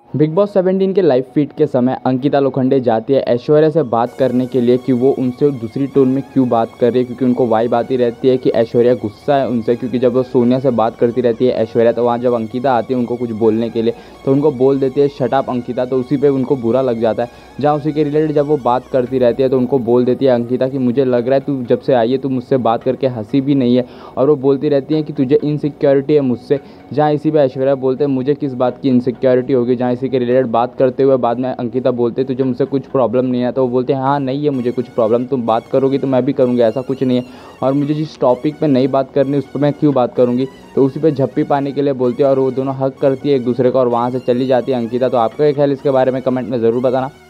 Big boss 17 के live feed के समय अंकिता लोखंडे जाती है ऐश्वर्या से बात करने के लिए कि वो उनसे दूसरी टोन में क्यों बात कर रही है, क्योंकि उनको वाइब आती रहती है कि ऐश्वर्या गुस्सा है उनसे, क्योंकि जब वो सोनिया से बात करती रहती है ऐश्वर्या, तो वहाँ जब अंकिता आती है उनको कुछ बोलने के लिए तो उनको बोल देती है शट अप अंकिता, तो उसी पर उनको बुरा लग जाता है। जहाँ उसी के रिलेटेड जब वो बात करती रहती है तो उनको बोल देती है अंकिता कि मुझे लग रहा है तू जब से आई है तू मुझसे बात करके हंसी भी नहीं है, और वो बोलती रहती है कि तुझे इनसिक्योरिटी है मुझसे। जहाँ इसी पे ऐश्वर्या बोलते हैं मुझे किस बात की इनसिक्योरिटी होगी, जहाँ इसी के रिलेटेड बात करते हुए बाद में अंकिता बोलते तुझे मुझसे कुछ प्रॉब्लम नहीं है, तो वो बोलते हैं हाँ नहीं है मुझे कुछ प्रॉब्लम, तुम बात करोगी तो मैं भी करूँगी, ऐसा कुछ नहीं है, और मुझे जिस टॉपिक पे नहीं बात करनी उस पर मैं क्यों बात करूँगी। तो उसी पे झप्पी पाने के लिए बोलती है और वो दोनों हक करती है एक दूसरे को और वहाँ से चली जाती है अंकिता। तो आपका क्या ख्याल इसके बारे में कमेंट में ज़रूर बताना।